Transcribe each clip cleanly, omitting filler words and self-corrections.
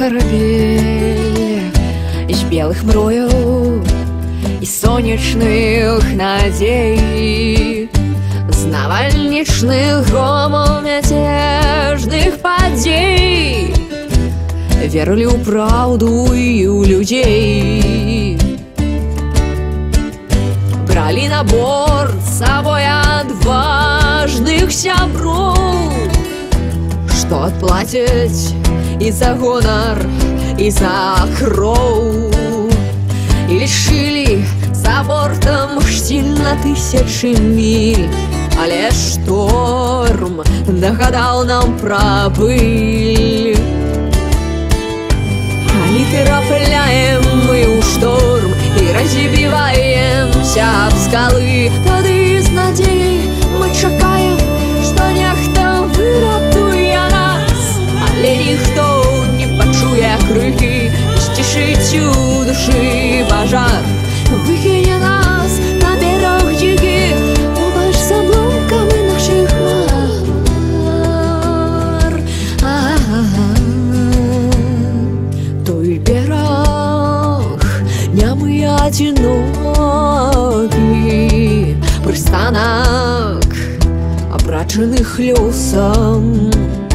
корабель из белых мроев и сонечных надей, з навальнічных громаў мяцежных падзей. Верылі ў праўду і ў людзей, бралі на борт з сабой адважных сяброў, што адплацяць і за гонар, і за кроў. І лічылі за бортам штіль на тысячы міль, але шторм нагадаў нам пра пыль. Калі трапляем мы ў шторм і разбіваемся аб скалы, тады з надзеяй мы чакаем, што нехта выратуе нас, але ніхто не пачуе крыкі, сцішыць у душы пажар, выкіне нас на бераг дзікі, побач з абломкамі нашых мар. Той бераг нямы адзінокі, прыстанак абрачаных лёсам.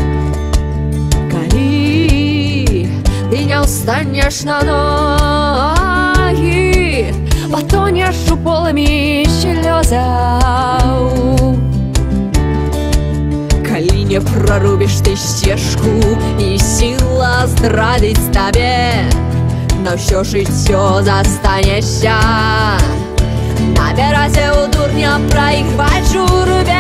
Калі ты не ўстанеш на ногі, патонеш у полымі слёзаў. Калі не прарубіш ты сцежку і сіла здрадзіць табе, на ўсё жыццё застанешся на беразе ў дурня прайграць журбе.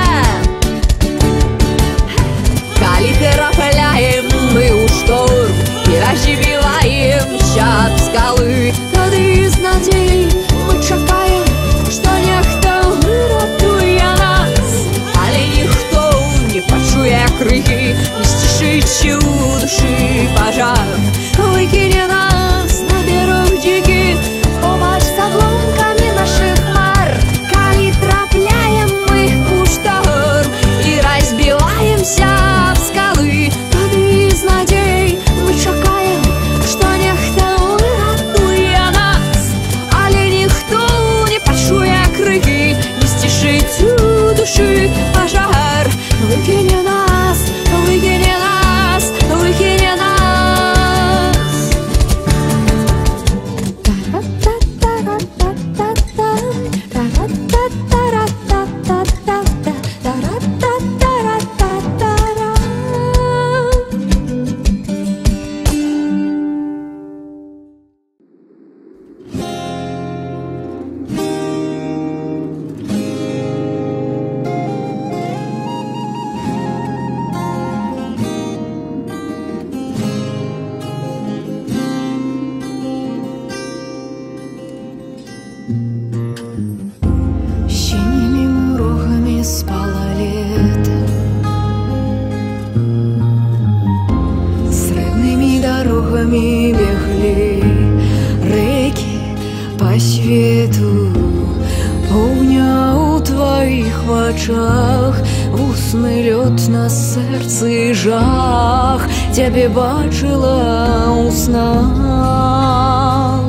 Калі трапляем мы ў шторм і разбіваемся аб скалы, тады з надзеяй мы чакаем, што нехта выратуе нас, але ніхто не пачуе крыкі, не сцішыць у душы пажар, выкіне нас на бераг дзікі, побач з абломкамі нашых мар. Калі трапляем мы ў шторм і разбіваемся аб скалы, тады з надзеяй мы чакаем, што нехта выратуе нас, але ніхто не пачуе крыкі, не сцішыць у душы пажар, выкіне нас, выкіне нас, выкіне нас. Бегли реки по свету, полня у твоих вачах, вусны лед на сердце жах, тебе бачила у снах.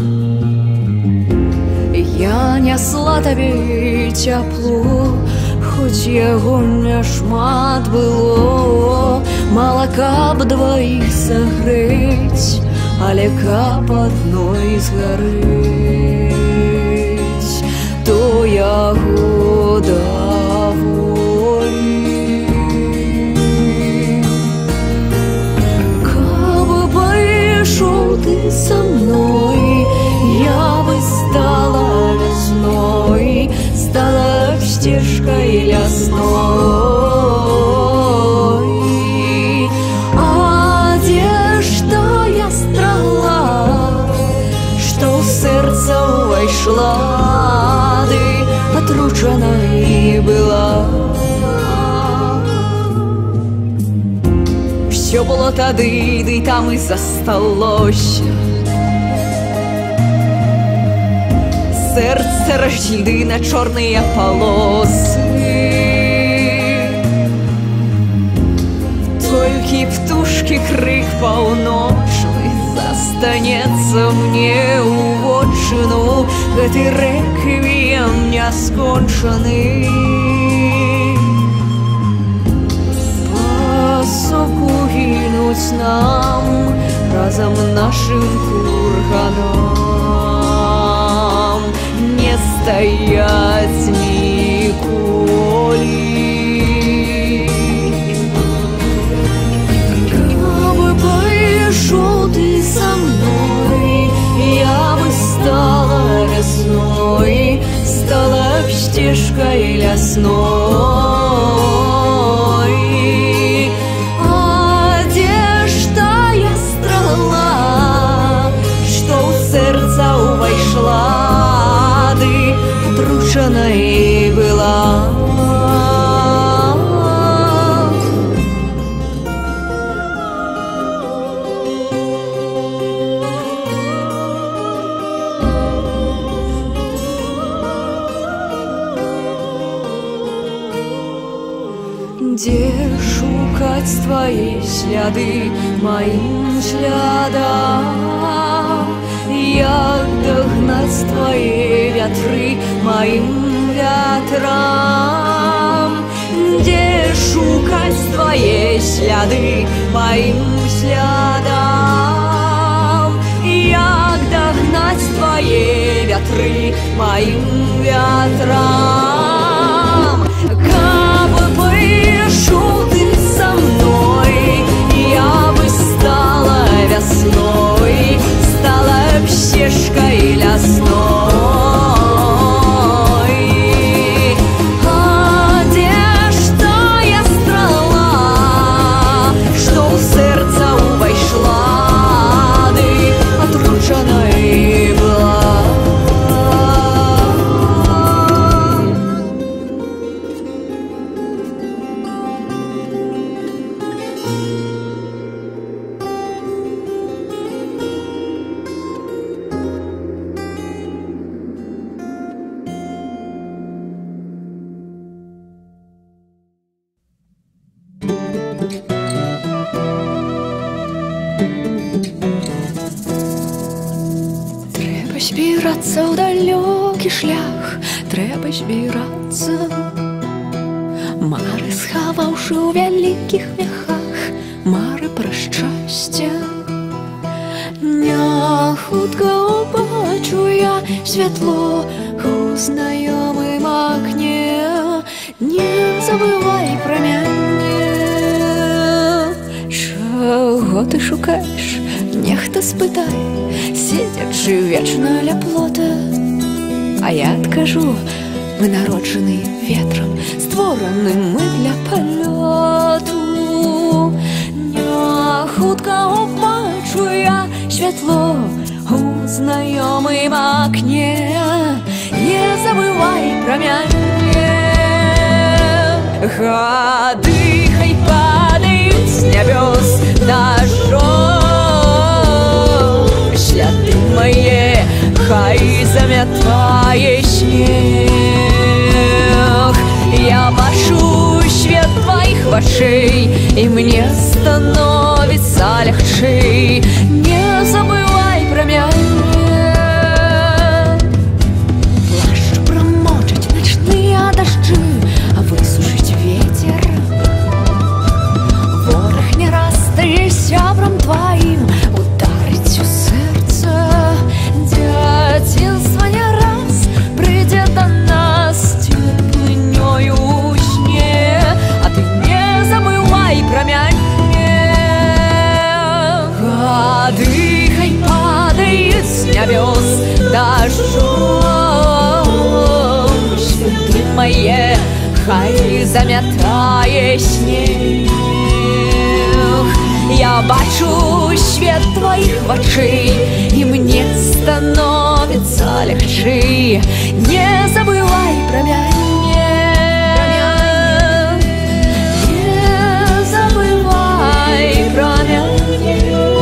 Я несла тебе тепло, хоть яго не шмат было, малака б двоих сагрэць, але каб адной згарэць, то яго даволі. Каб пайшоў ты со мной, я бы стала весной, стала стежкой лясной. А где что я страла, что в сердце увайшла, ты отрученной была. Все было тады, ды там и засталось. Сердце розійди на чорні полоси, тільки в ту птушки крик паўночны застанецца мне ў вотчыну гэты рэквіем няскончаны. Пасоку гінуць нам разам нашым курганам не стаяць ніколі. Шел ты со мной, я бы стала весной, стала б стежкой лесной. А где ж тая стрела, что у сердца увайшла, ты отрученной была? Где шукать твои сляды моим слядам? Як догнать твои ветры моим ветрам? Где шукать твои сляды моим слядам? Як догнать твои ветры моим ветрам? Шел ты со мной, я бы стала весной, стала б стежкой лесной. А где ж тая стрела, что у сердца увайшла, ты отрученной была? Збірацца ў далёкі шлях, трэба збірацца. Мары схаваўшы ў вялікіх мехах, мары пра шчасце. Няхутка убачу я святло у знаёмым акне. Не забывай пра мяне. Чаго ты шукаеш? Нехта спытай, сидячи вечна ля плота. А я адкажу: мы народжаны ветрам, створаны мы для палёту. Няхутка убачу я святло у знаёмым акне. Не забывай пра мяне. Гады хай падаюць з нябёс дажджом, сляды мае хай замятае снег. Я бачу свет твоих вачэй, і мне становіцца лягчэй. Не забывай пра мяне. Плашч прамочыць начныя дажджы, а высушыць ветер. Вораг не раз ты сябрам тваім ударыць у сэрца. Дзяцінства не раз прыйдзе да нас цеплынёю ў сне. А ты не забывай пра мяне. Гады хай падаюць з нябёс дажджом, сляды мае хай замятае снег. Я бачу свет твоих вачэй, і мне становіцца лягчэй. Не забывай пра мяне. Не забывай пра мяне.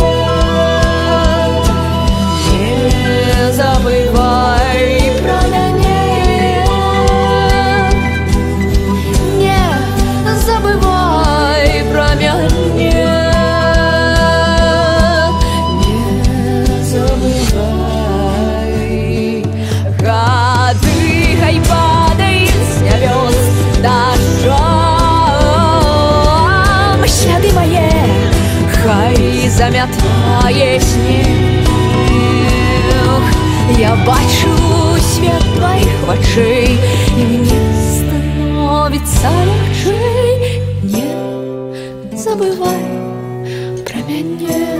Не забывай пра мяне. Не забывай пра мяне. снег. Я бачу свет твоих очей, и мне становится легче. Не забывай про меня.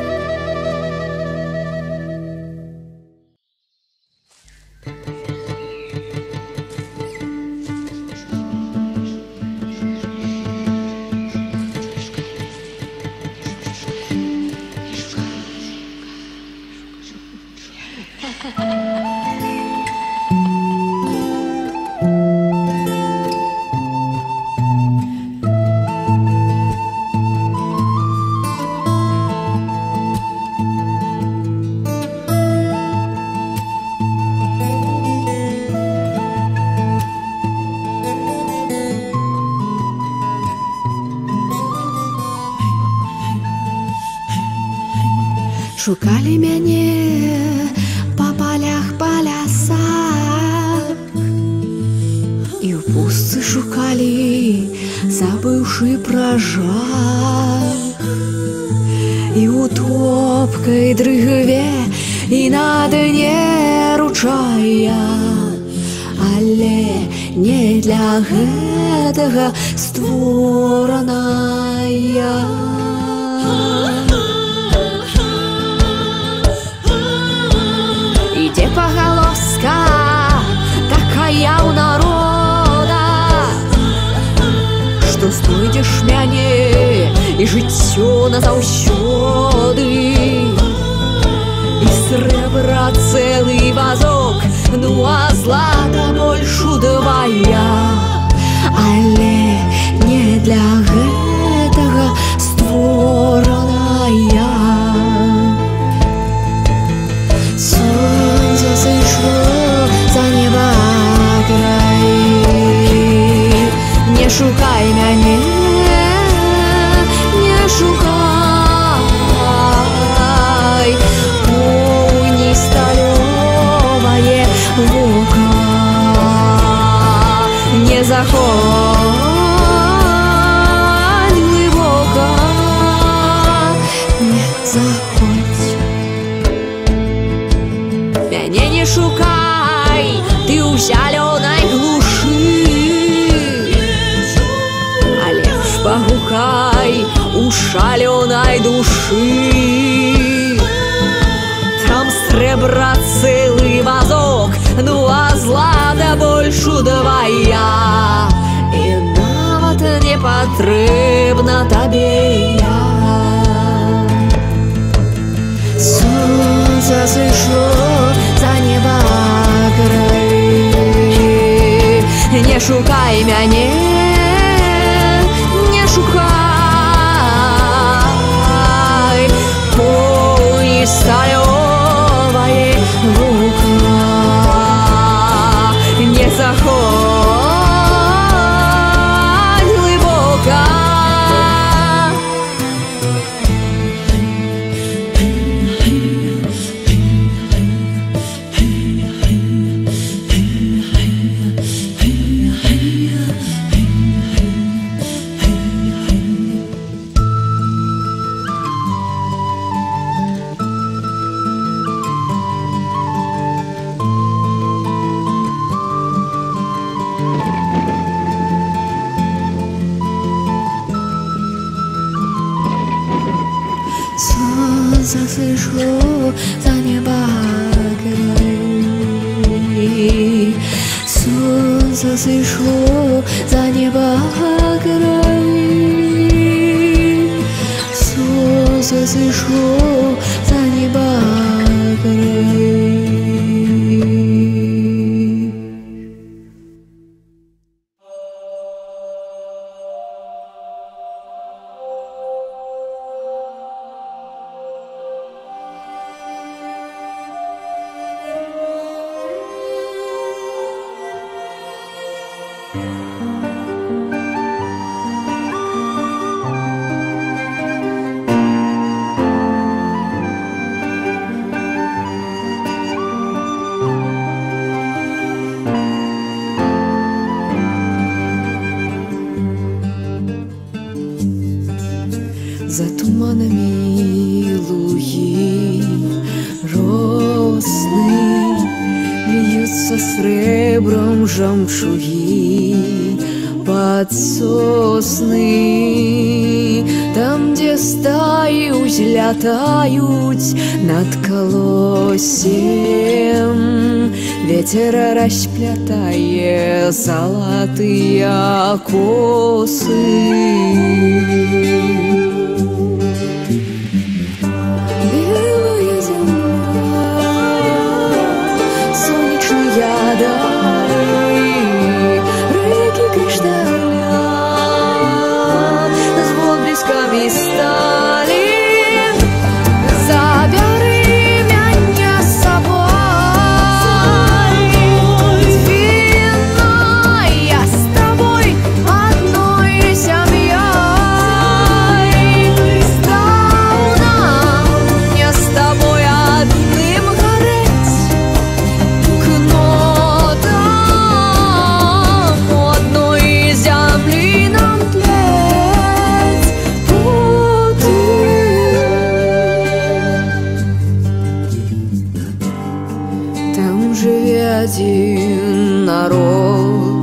Шукали мяне па полях, па лясах, і ў пустцы шукалі, забыўшы пра жах. І ў топкай дрыгве, і на дне ручая, але не для гэтага створаная. Ідзе пагалоска такая ў народа, што знойдзеш мяне і жыццё назаўсёды. І срэбра цэлы вазок, ну а злата больш удвая, але не для гэтага створаная. Сонце сышло за неба край, не шукай мяне, не шукай. Поўні сталёвае вока, не заходь глыбока, не заходь. Мяне не шукай, ты ў зялёнай глушы, але ж пагукай у шалёнай душы. Там срэбра цэлы вазок, ну а злата больш удвая, і нават не патрэбна табе я. Сонце сышло за неба край, не шукай мяне, не шукай. Поўні сталёвае вока, не заходь глыбока. Сонце сышло за неба край, сонце сышло за неба край, сонце сышло за неба край. За туманами луги серебром жемчуги под сосны, там, где стаи взлетают над колосьем, ветер расплетая золотые косы. Белая земля, солнечные дали, реки кришталя, звон близками стали. Забери меня с собой, вина, я с тобой одной семьей. Давно мне с тобой одним гореть, к нотам одной земли нам тлеть пути. Там живет один народ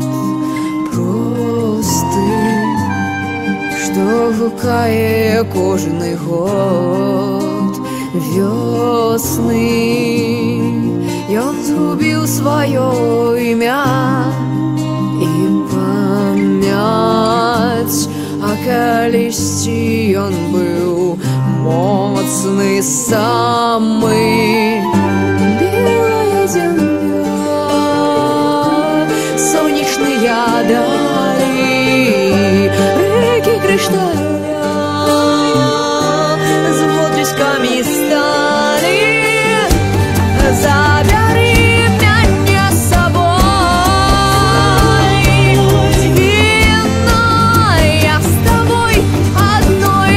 простый, что гукає кожний год весны. Он згубил свое имя и память, а колись он был моцный самый. Белая земля, солнечные дали, реки кришталя, звон близками стали. Забери меня с собой, вина, я с тобой одной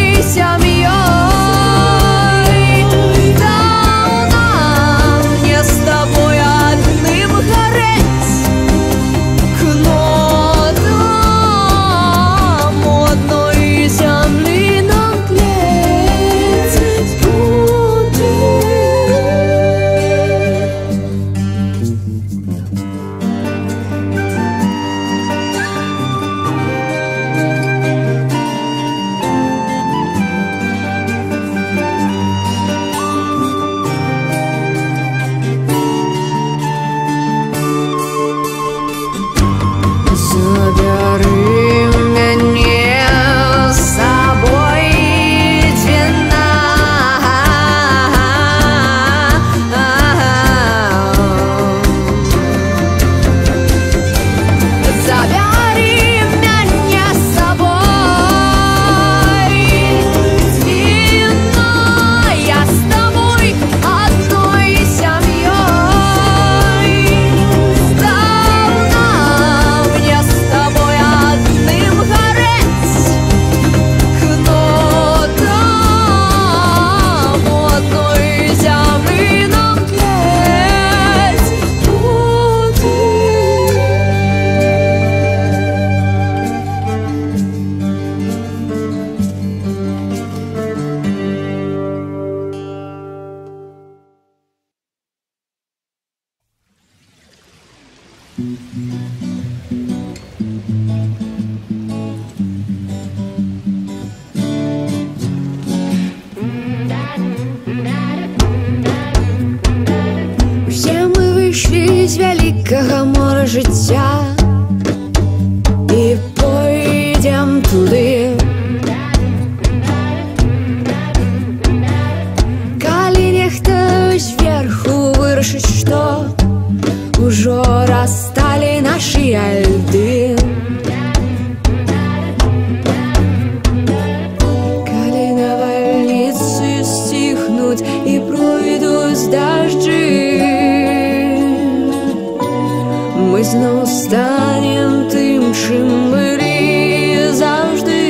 семьей. Давно мне с тобой одним гореть, к нотам одной земли нам тлеть пути. Забери меня с собой, вина, забери меня с собой, вина, я с тобой одной семьей. Давно мне с тобой одним гореть, к нотам одной земли нам тлеть пути. Все мы вышли з великого моря життя і пойдем туди. Калі нехта зверху вырашыць, што ужо рассталі нашы льды. Калі навальніцы стихнуть і пройдуць дажджы, мы зноў станем тым, чым былі заўжды.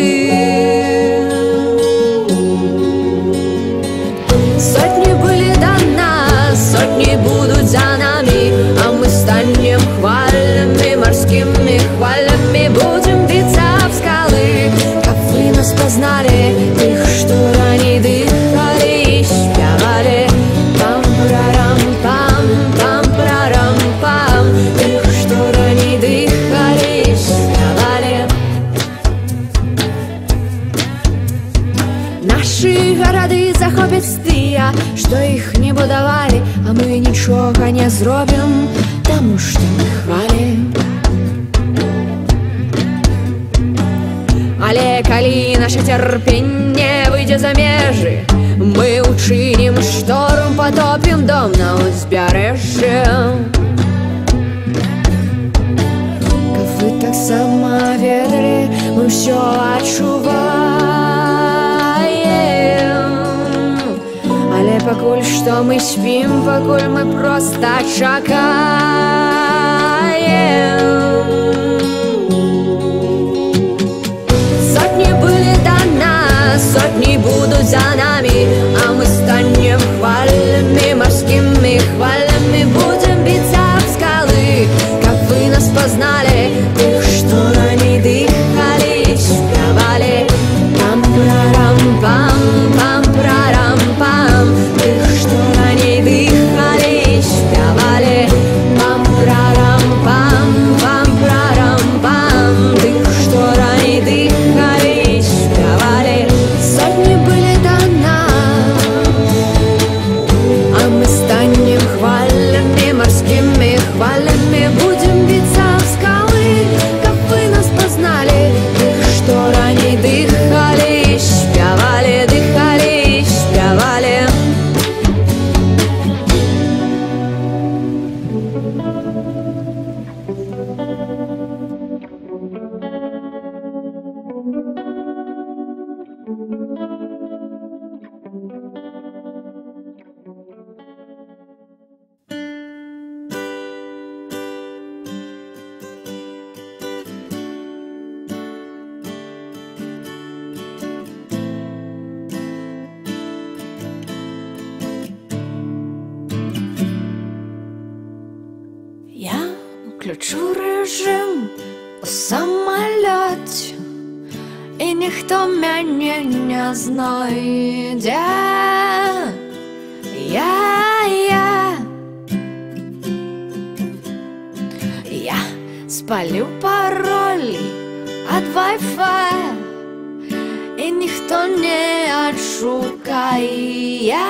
Сотни были до нас, сотни будут за нами, а мы станем хвалями, морскими хвалями. Будем биться об скалы, как вы нас познали, их, что ранее дыхали и спевали. Пам-парам-пам, пам-парам-пам, их, Але калі наше цярпенне выйдзе за межы, мы учынім шторм, потопім дом на ўзбярэжжы. Каб вы таксама ведалі, мы ўсё адчуваем. Але пакуль што мы спім, пакуль мы проста чакаем. Сотни были до нас, сотни будут за нами, а мы станем хвалями, морскими хвалями. Будем биться об скалы, как вы нас познали, тех, что ранее дыхали, спевали. Пам-прарам-пам, пам-прарам-пам, тех, что ранее дыхали, спевали. Пам-прарам-пам, пам-прарам-пам, тех, что ранее дыхали, спевали. Сотни были до нас, а мы станем хвалями, морскими хвалями. Будем биться в скалы, как вы нас познали, тех, что ранее дыхали, спевали, дыхали, спевали. Я включу режим у самолете, и ніхто мене не знайде. Я спалю пароль от Wi-Fi, и ніхто не отшукає.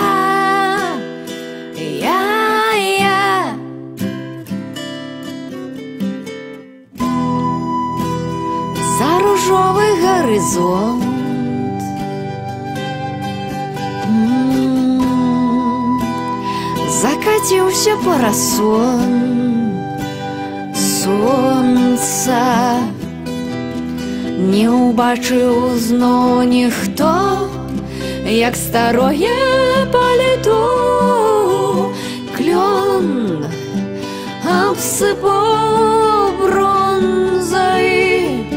За ружовий горизонт закатился парасон сонца. Не убачыў зноў ніхто, як старое паліто клён абсыпаў бронзай.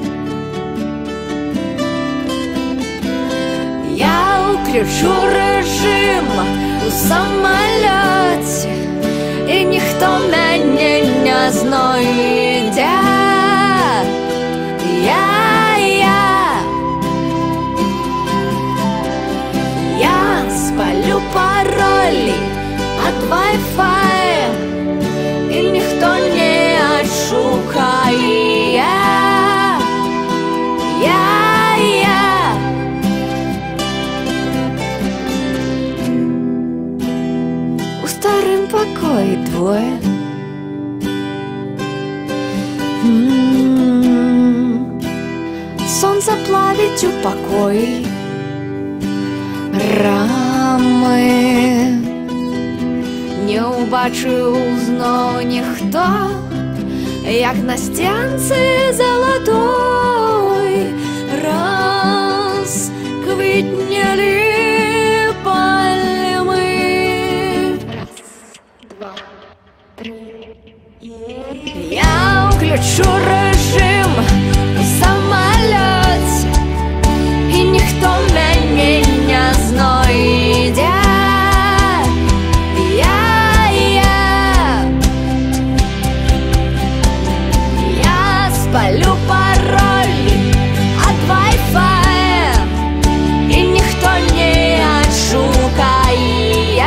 Я включу режим у самолете, и ніхто мяне не знайде. Я спалю пароли от Wi-Fi, и ніхто не отшукає. У старым покое двое. Сонце плавить у покої рамы. Не убачыў зноў ніхто, як на сценцы залатой расквітнелі пальмы. Раз, два, три. Я включу режим у самолете, и ніхто мяне не знайде. Я спалю пароли от Wi-Fi, и ніхто не отшукає.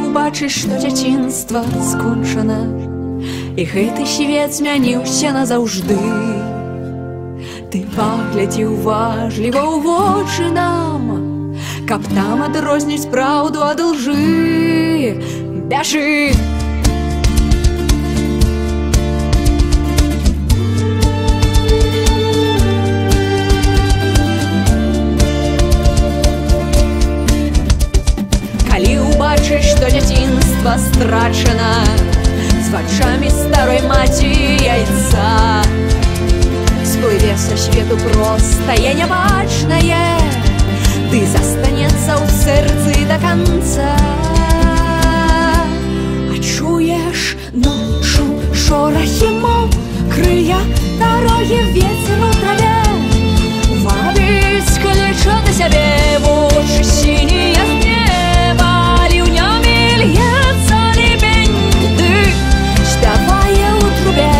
ўбачыш, што дзяцінства скончана, і гэты свет змяніўся назаўжды. Ты паглядзі уважліва ў вочы нам, каб там адрозніць праўду ад лжы. Бяжы! Калі ўбачыш, што дзяцінства страчана, з вачамі старой маці яйца, сплыве са свету простае, нябачнае, ты застанецца ў сэрцы да канца. А чуеш ноччу шорахі мокрыя дарогі, вецер у траве вабіць, кліча да сябе вочы сінія з неба, ліўнямі льецца ліпень, дык спявае ў трубе.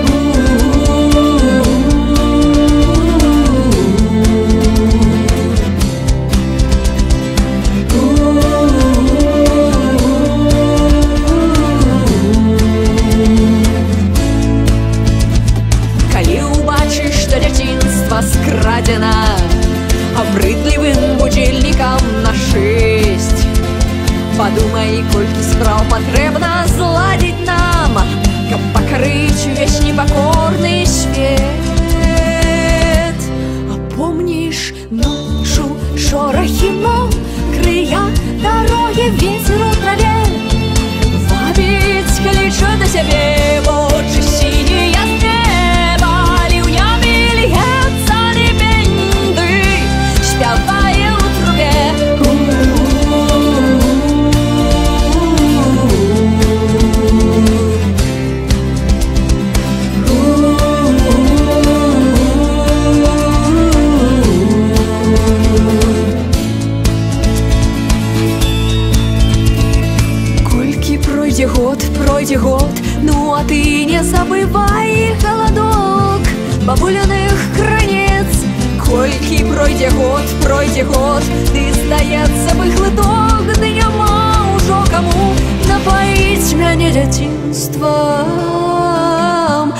Скрадзена абрыдлівым будзільнікам на 6. Падумай, колькі спраў патрэбна зладзіць нам, каб пакрыць увесь непакорны свет. А помніш ноччу шорахі мокрыя дарогі, вецер у траве вабіць, кліча да сябе вочы сінія з неба, ліўнямі льецца ліпень, дык спявае ў трубе. Пройдзе год, ну а ты не забывай халадок бабуляных крыніц. Колькі пройдзе год, ты, здаецца бы, глыток, ды няма ўжо каму напаіць мяне дзяцінствам.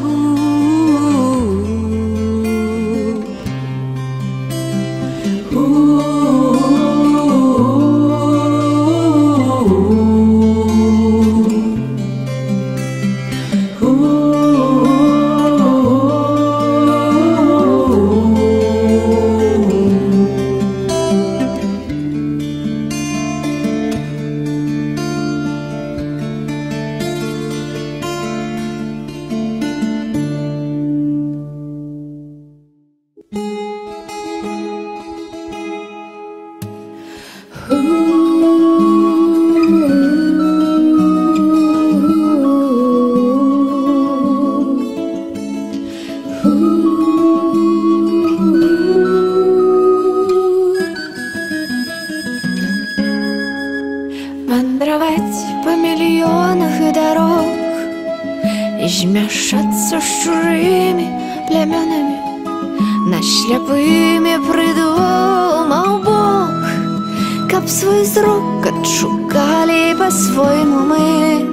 Вандраваць па мільёнах і дарог і змяшацца з чужымі плямёнамі, нас сляпымі прыдумаў Бог, каб свой зрок адшукалі па-свойму мы.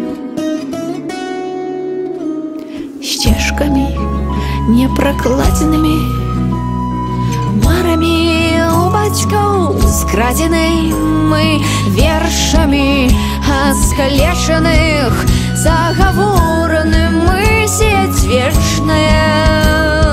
Сцежкамі непракладзенымі, марамі у бацькаў скрадзены мы, вершамі аскалечаных загавораны мы, сеть вечная.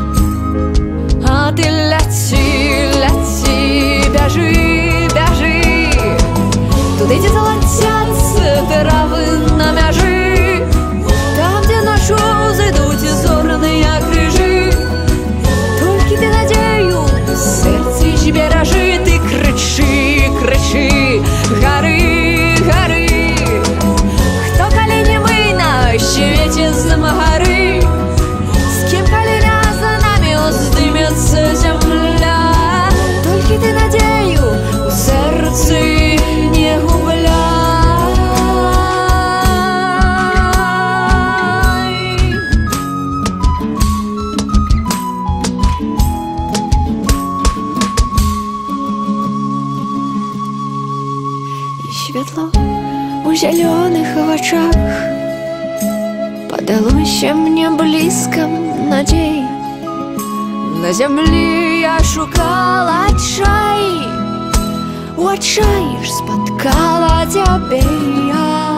А ты ляці, ляці, бяжы, бяжы туды, дзе залацяцца травы на мяжы, там, дзе нашу зайдуць зорныя крыжы. Толькі ты надзею ў сэрцы зберажы, ты крычы, крычы, гары, гары. Хто, калі не мы, на свеце змагары, з кім, калі не за намі уздымецца зямля. Толькі ты надзею ў сэрцы не губляй. у зялёных вачах падалося мне блізкам надзей. На зямлі я шукала адчай, у адчаі ж спаткала цябе я.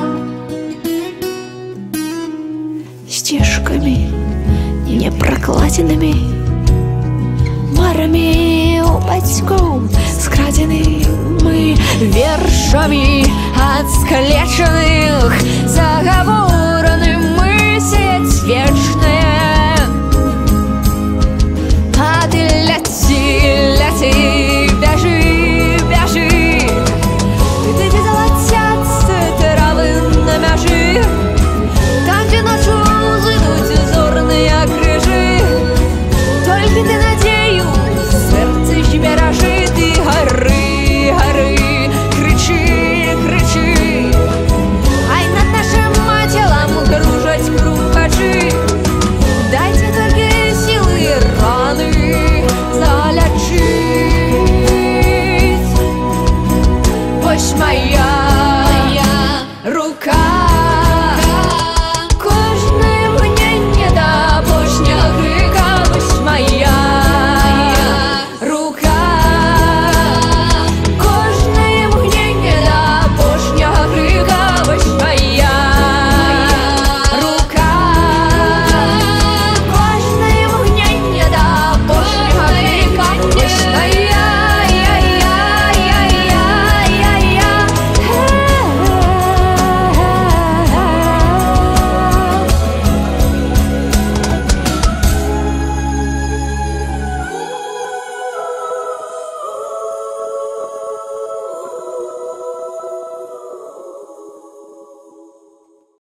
Сцежкамі непракладзенымі, марамі у бацькоў скрадзены, мы вершамі ад скалечаных